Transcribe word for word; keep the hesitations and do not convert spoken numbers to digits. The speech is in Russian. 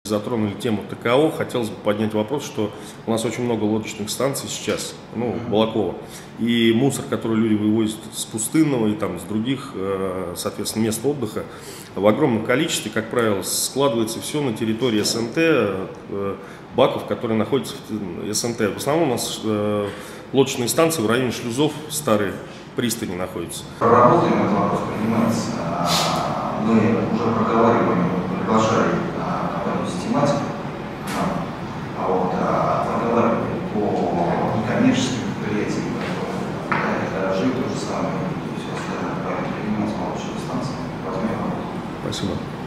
Затронули тему ТКО, хотелось бы поднять вопрос, что у нас очень много лодочных станций сейчас, ну, Балаково, и мусор, который люди вывозят с пустынного и там с других, соответственно, мест отдыха, в огромном количестве, как правило, складывается все на территории СНТ, баков, которые находятся в СНТ. В основном у нас лодочные станции в районе шлюзов, старые пристани находятся. Проработаем этот вопрос, принимается. Мы уже проговариваем, приглашали компанию «Систематика», а вот проговаривали по некоммерческим предприятиям, которые гаражи, то же самое, и все остальное, поэтому принимать молодежные станции. Возьмем. Спасибо.